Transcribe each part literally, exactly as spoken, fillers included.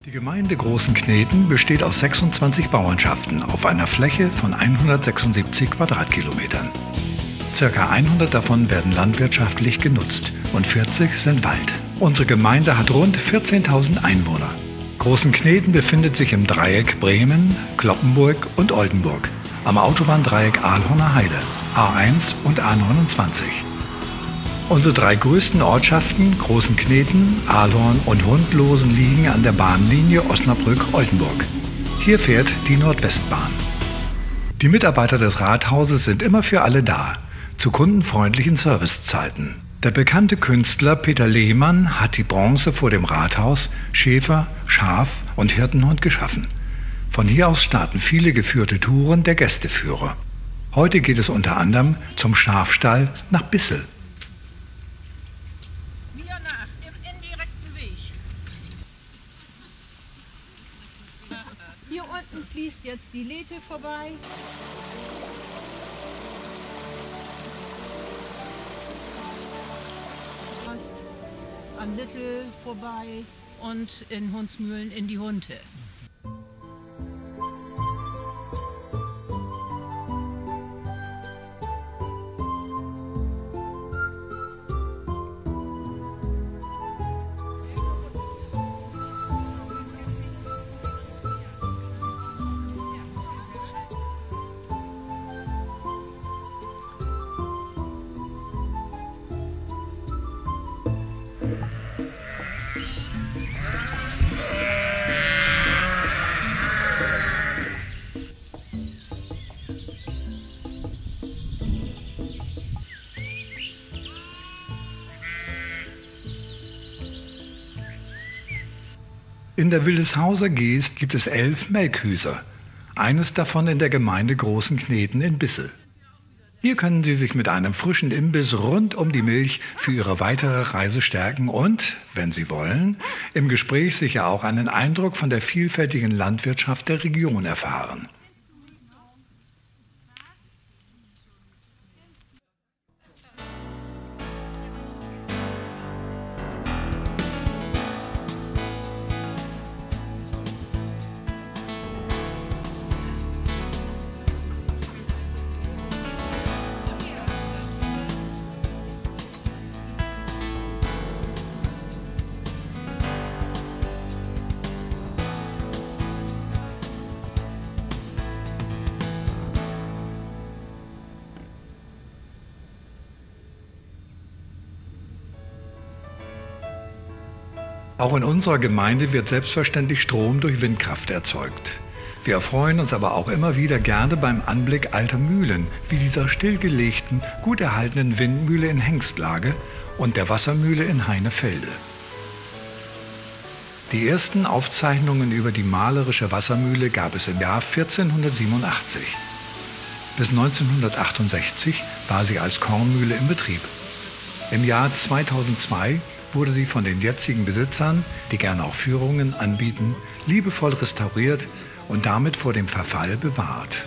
Die Gemeinde Großenkneten besteht aus sechsundzwanzig Bauernschaften auf einer Fläche von hundertsechsundsiebzig Quadratkilometern. Circa hundert davon werden landwirtschaftlich genutzt und vierzig sind Wald. Unsere Gemeinde hat rund vierzehntausend Einwohner. Großenkneten befindet sich im Dreieck Bremen, Cloppenburg und Oldenburg, am Autobahndreieck Ahlhorner Heide, A eins und A neunundzwanzig. Unsere drei größten Ortschaften, Großenkneten, Ahlhorn und Hundlosen, liegen an der Bahnlinie Osnabrück-Oldenburg. Hier fährt die Nordwestbahn. Die Mitarbeiter des Rathauses sind immer für alle da, zu kundenfreundlichen Servicezeiten. Der bekannte Künstler Peter Lehmann hat die Bronze vor dem Rathaus, Schäfer, Schaf und Hirtenhund geschaffen. Von hier aus starten viele geführte Touren der Gästeführer. Heute geht es unter anderem zum Schafstall nach Bissel. Hier unten fließt jetzt die Lethe vorbei. Fast an Littel vorbei und in Hundsmühlen in die Hunte. In der Wildeshauser Geest gibt es elf Melkhüser, eines davon in der Gemeinde Großenkneten in Bissel. Hier können Sie sich mit einem frischen Imbiss rund um die Milch für Ihre weitere Reise stärken und, wenn Sie wollen, im Gespräch sicher auch einen Eindruck von der vielfältigen Landwirtschaft der Region erfahren. Auch in unserer Gemeinde wird selbstverständlich Strom durch Windkraft erzeugt. Wir erfreuen uns aber auch immer wieder gerne beim Anblick alter Mühlen, wie dieser stillgelegten, gut erhaltenen Windmühle in Hengstlage und der Wassermühle in Heinefelde. Die ersten Aufzeichnungen über die malerische Wassermühle gab es im Jahr vierzehnhundertsiebenundachtzig. Bis neunzehnhundertachtundsechzig war sie als Kornmühle in Betrieb. Im Jahr zweitausendzwei wurde sie von den jetzigen Besitzern, die gerne auch Führungen anbieten, liebevoll restauriert und damit vor dem Verfall bewahrt.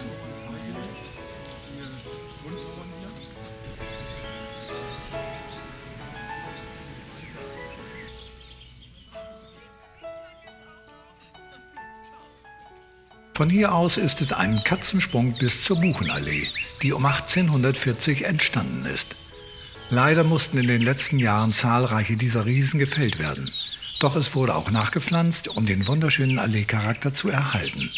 Von hier aus ist es ein Katzensprung bis zur Buchenallee, die um achtzehnhundertvierzig entstanden ist. Leider mussten in den letzten Jahren zahlreiche dieser Riesen gefällt werden. Doch es wurde auch nachgepflanzt, um den wunderschönen Alleecharakter zu erhalten.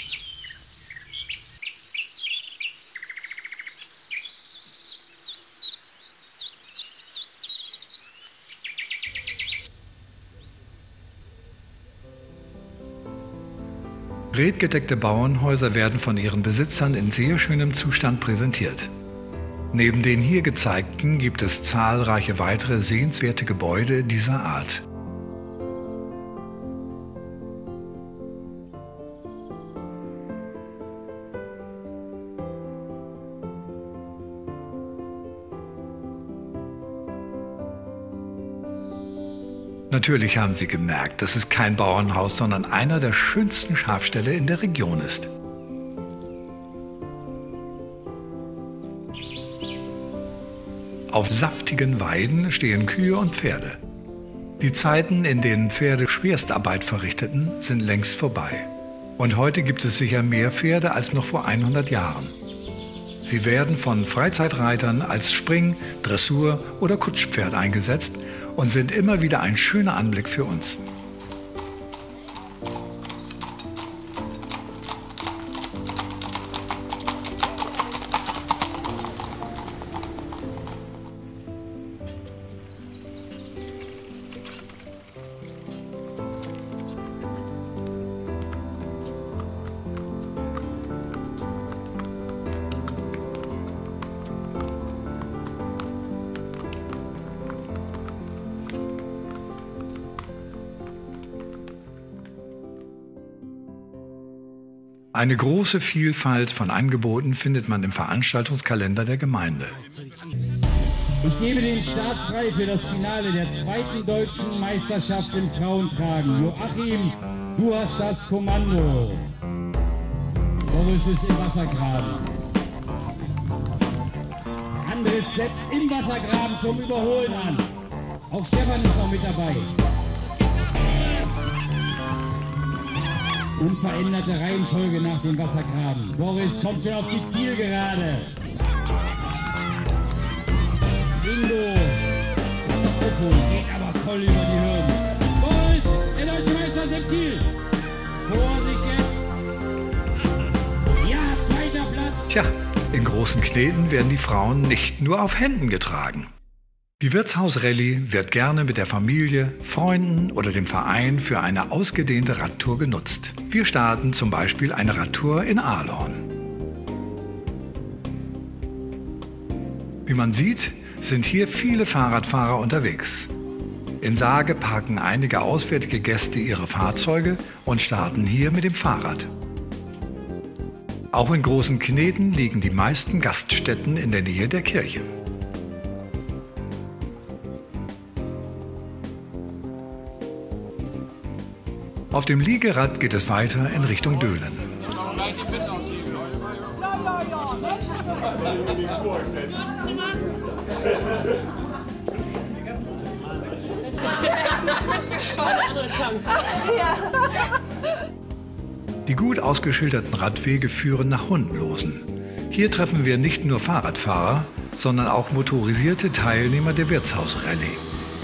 Redgedeckte Bauernhäuser werden von ihren Besitzern in sehr schönem Zustand präsentiert. Neben den hier gezeigten gibt es zahlreiche weitere sehenswerte Gebäude dieser Art. Natürlich haben Sie gemerkt, dass es kein Bauernhaus, sondern einer der schönsten Schafställe in der Region ist. Auf saftigen Weiden stehen Kühe und Pferde. Die Zeiten, in denen Pferde Schwerstarbeit verrichteten, sind längst vorbei. Und heute gibt es sicher mehr Pferde als noch vor hundert Jahren. Sie werden von Freizeitreitern als Spring-, Dressur- oder Kutschpferd eingesetzt und sind immer wieder ein schöner Anblick für uns. Eine große Vielfalt von Angeboten findet man im Veranstaltungskalender der Gemeinde. Ich gebe den Start frei für das Finale der zweiten deutschen Meisterschaft im Frauentragen. Joachim, du hast das Kommando. Boris ist im Wassergraben. Andres setzt im Wassergraben zum Überholen an. Auch Stefan ist noch mit dabei. Unveränderte Reihenfolge nach dem Wassergraben. Boris kommt schon auf die Zielgerade. Ingo. Aufholen, geht aber voll über die Hürden. Boris, der deutsche Meister ist im Ziel. Vorsicht jetzt. Ja, zweiter Platz. Tja, in großen Kneten werden die Frauen nicht nur auf Händen getragen. Die Wirtshausrallye wird gerne mit der Familie, Freunden oder dem Verein für eine ausgedehnte Radtour genutzt. Wir starten zum Beispiel eine Radtour in Ahlhorn. Wie man sieht, sind hier viele Fahrradfahrer unterwegs. In Sage parken einige auswärtige Gäste ihre Fahrzeuge und starten hier mit dem Fahrrad. Auch in Großen Kneten liegen die meisten Gaststätten in der Nähe der Kirche. Auf dem Liegerad geht es weiter in Richtung Döhlen. Die gut ausgeschilderten Radwege führen nach Hundlosen. Hier treffen wir nicht nur Fahrradfahrer, sondern auch motorisierte Teilnehmer der Wirtshausrallye.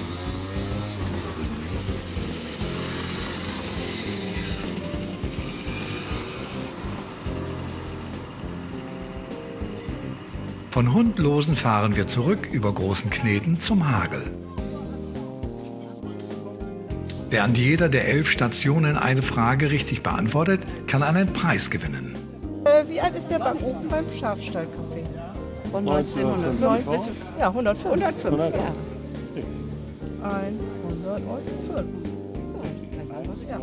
Von Hundlosen fahren wir zurück über Großen Kneten zum Hagel. Wer an jeder der elf Stationen eine Frage richtig beantwortet, kann einen Preis gewinnen. Äh, wie alt ist der Backofen beim Schafstallcafé? Von neunzehnhundertfünf. Ja, hundertfünf. hundertfünf, ja. hundertfünf. Ja.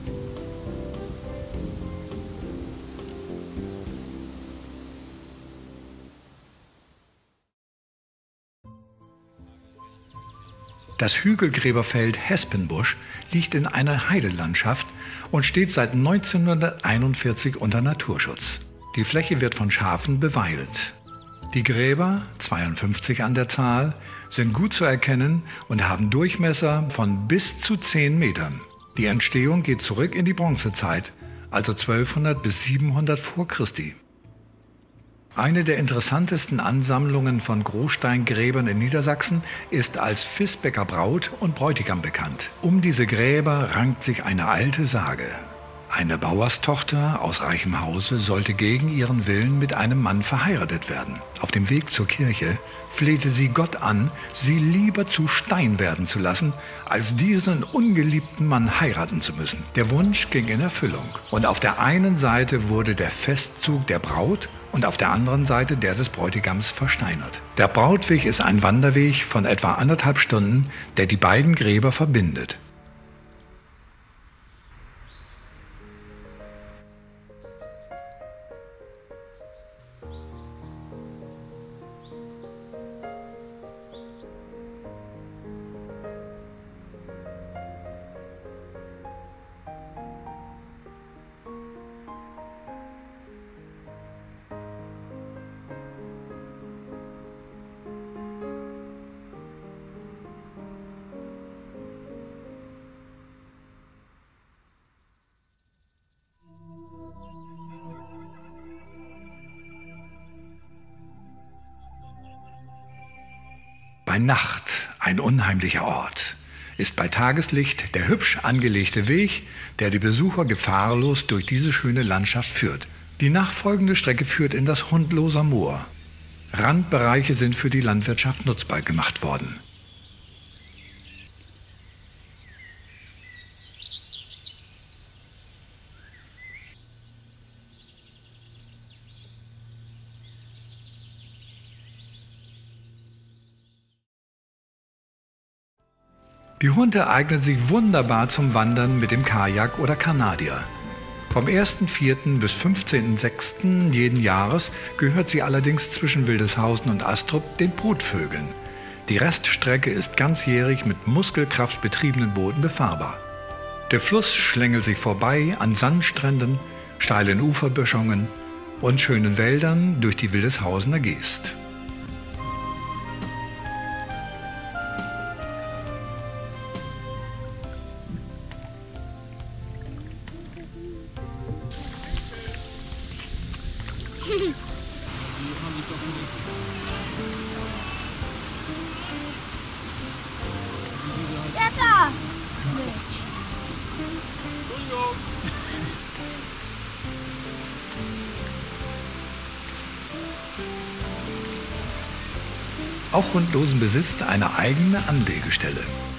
Das Hügelgräberfeld Hespenbusch liegt in einer Heidelandschaft und steht seit neunzehnhunderteinundvierzig unter Naturschutz. Die Fläche wird von Schafen beweidet. Die Gräber, zweiundfünfzig an der Zahl, sind gut zu erkennen und haben Durchmesser von bis zu zehn Metern. Die Entstehung geht zurück in die Bronzezeit, also zwölfhundert bis siebenhundert vor Christi. Eine der interessantesten Ansammlungen von Großsteingräbern in Niedersachsen ist als Visbecker Braut und Bräutigam bekannt. Um diese Gräber rankt sich eine alte Sage. Eine Bauerstochter aus reichem Hause sollte gegen ihren Willen mit einem Mann verheiratet werden. Auf dem Weg zur Kirche flehte sie Gott an, sie lieber zu Stein werden zu lassen, als diesen ungeliebten Mann heiraten zu müssen. Der Wunsch ging in Erfüllung. Und auf der einen Seite wurde der Festzug der Braut und auf der anderen Seite der des Bräutigams versteinert. Der Brautweg ist ein Wanderweg von etwa anderthalb Stunden, der die beiden Gräber verbindet. Bei Nacht ein unheimlicher Ort ist bei Tageslicht der hübsch angelegte Weg, der die Besucher gefahrlos durch diese schöne Landschaft führt. Die nachfolgende Strecke führt in das Hundloser Moor. Randbereiche sind für die Landwirtschaft nutzbar gemacht worden. Die Hunde eignen sich wunderbar zum Wandern mit dem Kajak oder Kanadier. Vom ersten vierten bis fünfzehnten sechsten jeden Jahres gehört sie allerdings zwischen Wildeshausen und Astrup den Brutvögeln. Die Reststrecke ist ganzjährig mit Muskelkraft betriebenen Booten befahrbar. Der Fluss schlängelt sich vorbei an Sandstränden, steilen Uferböschungen und schönen Wäldern durch die Wildeshausener Geest. Auch Hundlosen besitzt eine eigene Anlegestelle.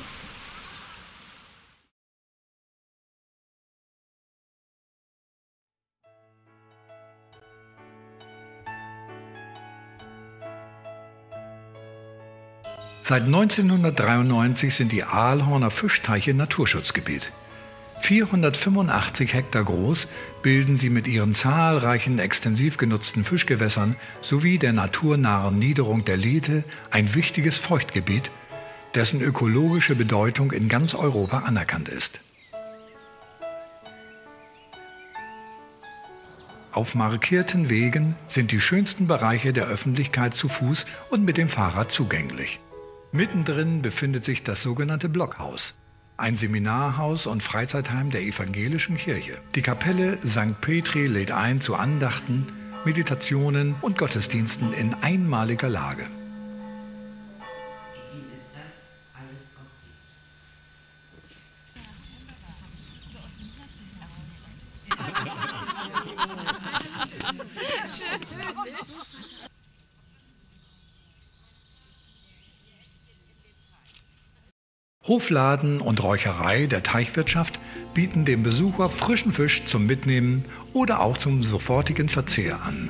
Seit neunzehnhundertdreiundneunzig sind die Aalhorner Fischteiche Naturschutzgebiet. vierhundertfünfundachtzig Hektar groß bilden sie mit ihren zahlreichen extensiv genutzten Fischgewässern sowie der naturnahen Niederung der Lethe ein wichtiges Feuchtgebiet, dessen ökologische Bedeutung in ganz Europa anerkannt ist. Auf markierten Wegen sind die schönsten Bereiche der Öffentlichkeit zu Fuß und mit dem Fahrrad zugänglich. Mittendrin befindet sich das sogenannte Blockhaus, ein Seminarhaus und Freizeitheim der evangelischen Kirche. Die Kapelle Sankt Petri lädt ein zu Andachten, Meditationen und Gottesdiensten in einmaliger Lage. Hofladen und Räucherei der Teichwirtschaft bieten dem Besucher frischen Fisch zum Mitnehmen oder auch zum sofortigen Verzehr an.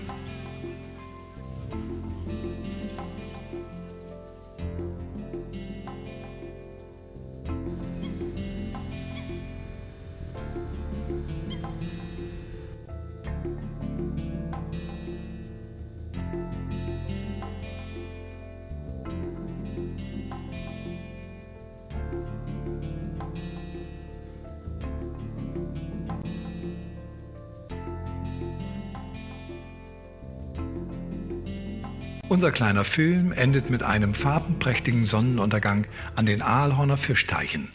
Unser kleiner Film endet mit einem farbenprächtigen Sonnenuntergang an den Aalhorner Fischteichen.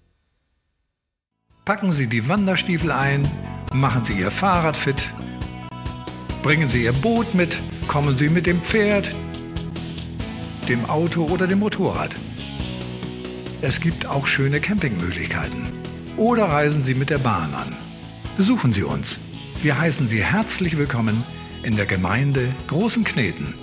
Packen Sie die Wanderstiefel ein, machen Sie Ihr Fahrrad fit, bringen Sie Ihr Boot mit, kommen Sie mit dem Pferd, dem Auto oder dem Motorrad. Es gibt auch schöne Campingmöglichkeiten. Oder reisen Sie mit der Bahn an. Besuchen Sie uns. Wir heißen Sie herzlich willkommen in der Gemeinde Großen Kneten.